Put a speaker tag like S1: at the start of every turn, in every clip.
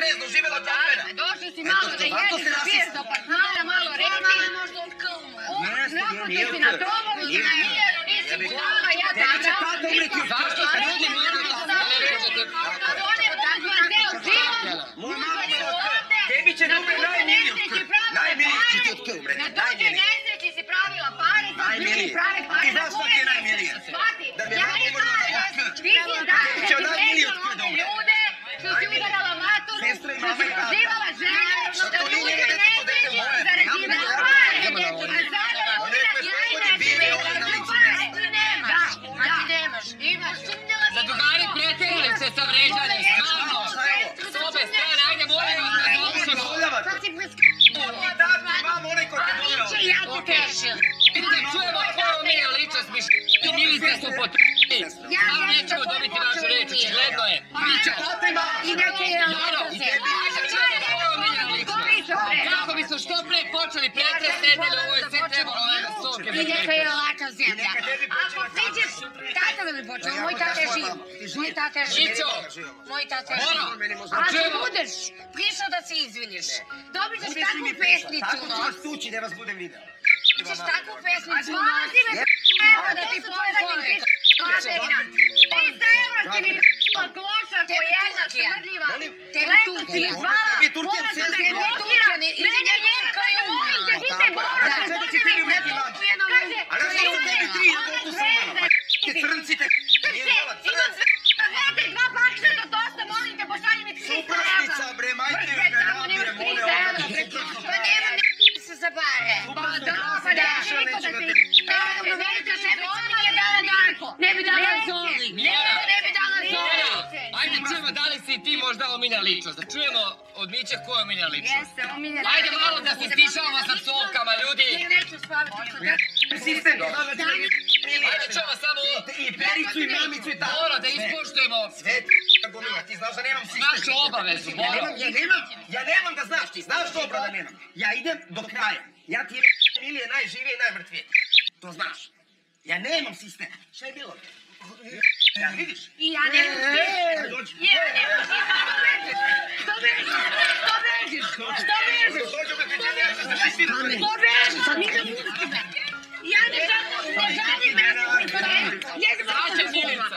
S1: zvezdu, živjela od mene.
S2: Došli si malo da jedeš, piješ do partnera, malo reći. Naputi si na tomovi, si na mijeru, nisi budala, ja te napravim.
S3: Zašto se ljudi miraju da ne režete?
S2: Kad one uzman ceo život, uzman je ovde.
S1: Tebi će da umre najmiliji od krv. Najmiliji će ti od krv, bre.
S2: Na tuđoj nesreći si pravila pare, sad ljudi prave pare.
S1: Ti znaš šta ti je najmilije? Da mi je mama umrla od krv.
S2: Ti si danas da ti vređala one ljude, što si udarala maturu, što si prozivala žene, da tuđoj nesreći zarađivala pare. A sada umiraš jajna, ti zarađuju pare. Ti nemaš. Da, ti nemaš. Imaš.
S3: Za drugari pretjerali se sa vređanjem, stvarno. S obe strane, ajde molim vas da završimo.
S2: Sad si bez
S3: Ja ti kažem. Ne čujemo koju miliju ličnost mi i milite su potrudili. Ali nećemo dobiti vašu reč, očigledno je.
S2: I neke je
S3: Kako bi su što pre počeli pretres nedelje, ovo je sve trebalo na soke.
S2: I neka je laka zemlja. Ako priđeš, tata da mi počeo, moj tata je živ. Moj tata je živ.
S3: Ićo!
S2: Moj tata je živ. Ako budeš prišao da se izviniš, dobit ćeš takvu pesnicu.
S1: Tako ću vas tući da vas budem video.
S2: Ćeš takvu pesnicu. Dolazi me evo da ti pozdravim ti materina. 300 evra ti mi kloša ko jedna smrdljiva. Tebi Turcija.
S1: Tebi Turcija
S2: Moram da me blokira. Mene Njemka je molim te, ti se boraš.
S1: Sada će tebi umeti van. Ali ja sam tebi 3 na koliko sam malo. Te crnci te...
S2: Imam sve vete, 2 bakša do tosta, molim te, pošalji mi 300 evra.
S1: Suprasnica, bre, majke, ne nabire, mole, onda te kršno.
S2: Pa nemam se za bare. Pa da, pa da, niko da ti... Velika šefica mi nije dala Darko. Ne bi dala Zoli. Ne bi dala Zoli.
S3: Ajde čujemo da li si ti možda omiljena ličnost. Da čujemo od Miće ko je omiljena ličnost.
S2: Jeste, omiljena.
S3: Ajde malo da se stišavamo sa psovkama, ljudi.
S2: Neću spavati.
S1: Sistem, znaš da ti
S3: Ajde čujemo samo...
S1: I Pericu i Mamicu i tako.
S3: Moro, da ispoštujemo
S1: Sve gomila, ti znaš da nemam sistem.
S3: našu obavezu, Moro.
S1: Ja nemam da znaš, ti znaš dobro da nemam. Ja idem do kraja. Ja ti je milije najživije i najmrtvije. To znaš. Ja nemam sistem. Šta je bilo? Ja, vidiš?
S2: I ja nemam sistem.
S1: Dođi.
S2: Ja nemam sistem. Što bežiš? Što bežiš? Što bežiš?
S1: Dođu me pečenjača za šestinu.
S2: Što bežiš? Nisam sistem. Ja ne želim da
S3: Zaće Milica.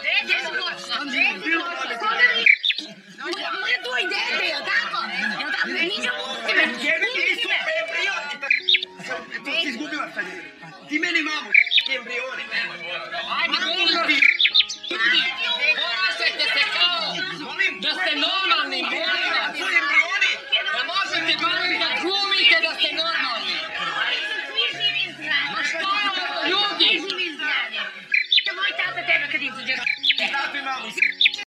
S2: Moje tu i dete, jel' tako? Jel' tako? Nisam sistem.
S1: Jebe ti su embrioni. To si izgubila sad. Ti meni mamu embrioni.
S3: Ajde, molim ti. Ponašajte se kao da ste normalni, molim vas. Da možete barem da glumite da ste normalni.
S2: Svi živi i zdravi.
S3: Ma što je ovo, ljudi?
S2: Svi živi i zdravi. Moj tata tebe kad izađe.
S1: Zato i mamu.